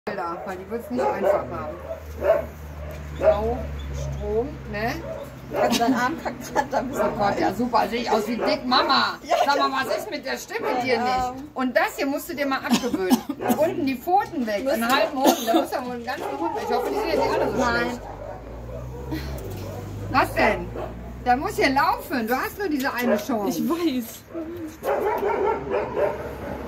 Weil die wird es nicht einfach haben. Blau, Strom, ne? Also dein Arm kackt gerade ein bisschen. Oh Gott, ja super, sehe ich aus wie dick Mama. Sag mal, was ist mit der Stimme dir nicht? Und das hier musst du dir mal abgewöhnen. Unten die Pfoten weg, einen halben Hund, da muss ja wohl einen ganzen Hund weg. Ich hoffe, die sind ja nicht alle so schlecht. Was denn? Da muss hier laufen, du hast nur diese eine Chance. Ich weiß.